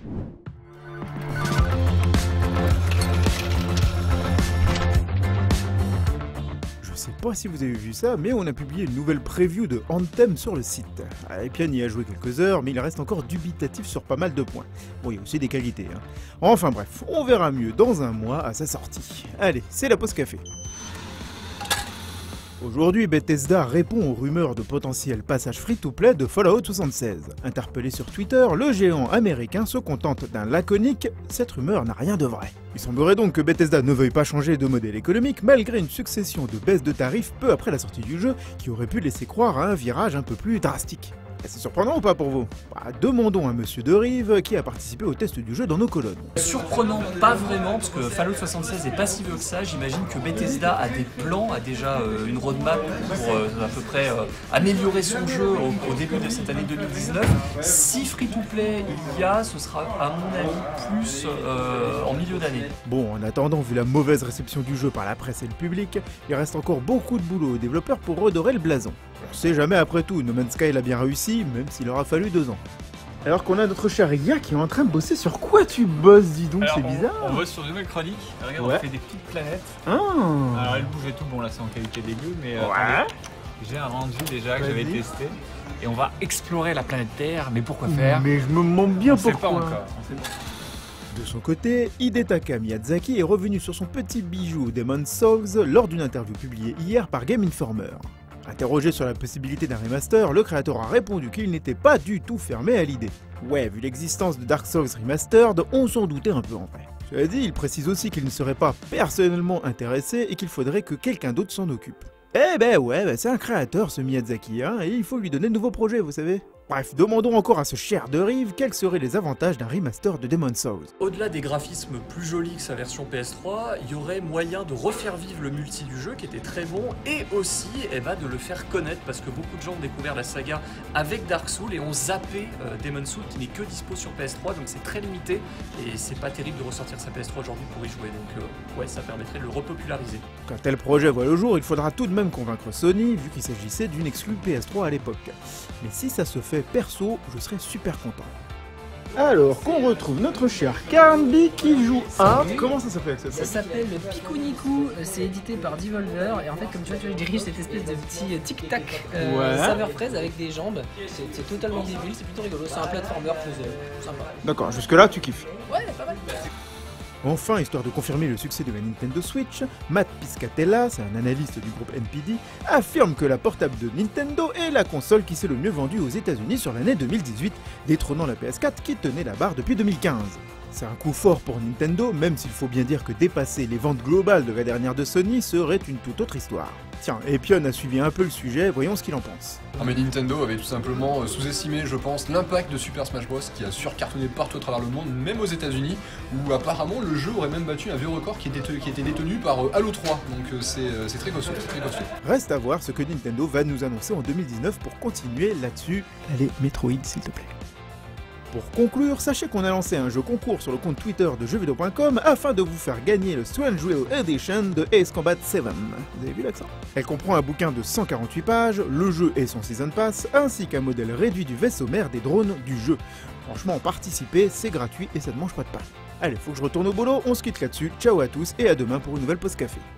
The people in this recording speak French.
Je sais pas si vous avez vu ça, mais on a publié une nouvelle preview de Anthem sur le site. Epion y a joué quelques heures, mais il reste encore dubitatif sur pas mal de points. Bon, il y a aussi des qualités, hein. Enfin bref, on verra mieux dans un mois à sa sortie. Allez, c'est la pause café. Aujourd'hui, Bethesda répond aux rumeurs de potentiel passage free-to-play de Fallout 76. Interpellé sur Twitter, le géant américain se contente d'un laconique « Cette rumeur n'a rien de vrai ». Il semblerait donc que Bethesda ne veuille pas changer de modèle économique malgré une succession de baisses de tarifs peu après la sortie du jeu qui aurait pu laisser croire à un virage un peu plus drastique. C'est surprenant ou pas pour vous? Demandons à Monsieur Derive qui a participé au test du jeu dans nos colonnes. Surprenant, pas vraiment, parce que Fallout 76 est pas si vieux que ça. J'imagine que Bethesda a des plans, a déjà une roadmap pour à peu près améliorer son jeu au début de cette année 2019. Si free-to-play il y a, ce sera à mon avis plus en milieu d'année. Bon, en attendant, vu la mauvaise réception du jeu par la presse et le public, il reste encore beaucoup de boulot aux développeurs pour redorer le blason. On sait jamais après tout, No Man's Sky l'a bien réussi, même s'il aura fallu 2 ans. Alors qu'on a notre cher Ria qui est en train de bosser sur quoi tu bosses, dis donc, c'est bizarre. On bosse sur une nouvelle chronique, regarde, ouais. On fait des petites planètes. Ah. Alors elle bouge et tout, bon là c'est en qualité dégueu, mais ouais. Attendez, j'ai un rendu déjà que j'avais testé. Et on va explorer la planète Terre, mais pourquoi faire? Mais je me demande bien on pourquoi. Sait pas encore, on sait pas. De son côté, Hidetaka Miyazaki est revenu sur son petit bijou Demon's Souls lors d'une interview publiée hier par Game Informer. Interrogé sur la possibilité d'un remaster, le créateur a répondu qu'il n'était pas du tout fermé à l'idée. Ouais, vu l'existence de Dark Souls Remastered, on s'en doutait un peu en vrai. Cela dit, il précise aussi qu'il ne serait pas personnellement intéressé et qu'il faudrait que quelqu'un d'autre s'en occupe. Eh ben ouais, c'est un créateur ce Miyazaki, hein, et il faut lui donner de nouveaux projets, vous savez. Bref, demandons encore à ce cher Derive quels seraient les avantages d'un remaster de Demon's Souls. Au-delà des graphismes plus jolis que sa version PS3, il y aurait moyen de refaire vivre le multi du jeu qui était très bon et aussi de le faire connaître parce que beaucoup de gens ont découvert la saga avec Dark Souls et ont zappé Demon's Souls qui n'est que dispo sur PS3 donc c'est très limité et c'est pas terrible de ressortir sa PS3 aujourd'hui pour y jouer donc ouais ça permettrait de le repopulariser. Quand tel projet voit le jour, il faudra tout de même convaincre Sony vu qu'il s'agissait d'une exclue PS3 à l'époque. Mais si ça se fait perso, je serais super content. Alors qu'on retrouve notre cher Carnby qui joue à... Comment ça s'appelle? Ça s'appelle Pikuniku, c'est édité par Devolver et en fait comme tu vois je dirige cette espèce de petit tic-tac saveur fraise avec des jambes. C'est totalement débile, c'est plutôt rigolo, c'est un platformer plus sympa. D'accord, jusque là tu kiffes. Ouais, pas mal. Enfin, histoire de confirmer le succès de la Nintendo Switch, Matt Piscatella, c'est un analyste du groupe NPD, affirme que la portable de Nintendo est la console qui s'est le mieux vendue aux États-Unis sur l'année 2018, détrônant la PS4 qui tenait la barre depuis 2015. C'est un coup fort pour Nintendo, même s'il faut bien dire que dépasser les ventes globales de la dernière de Sony serait une toute autre histoire. Tiens, Epion a suivi un peu le sujet, voyons ce qu'il en pense. Ah mais Nintendo avait tout simplement sous-estimé, je pense, l'impact de Super Smash Bros qui a surcartonné partout à travers le monde, même aux États-Unis, où apparemment le jeu aurait même battu un vieux record qui était détenu par Halo 3, donc c'est très costaud, c'est très costaud. Reste à voir ce que Nintendo va nous annoncer en 2019 pour continuer là-dessus. Allez, Metroid s'il te plaît. Pour conclure, sachez qu'on a lancé un jeu concours sur le compte Twitter de jeuxvideo.com afin de vous faire gagner le Strange Real Edition de Ace Combat 7. Vous avez vu l'accent? Elle comprend un bouquin de 148 pages, le jeu et son Season Pass, ainsi qu'un modèle réduit du vaisseau mère des drones du jeu. Franchement, participer, c'est gratuit et ça ne mange pas de pain. Allez, faut que je retourne au boulot, on se quitte là-dessus, ciao à tous et à demain pour une nouvelle pause café.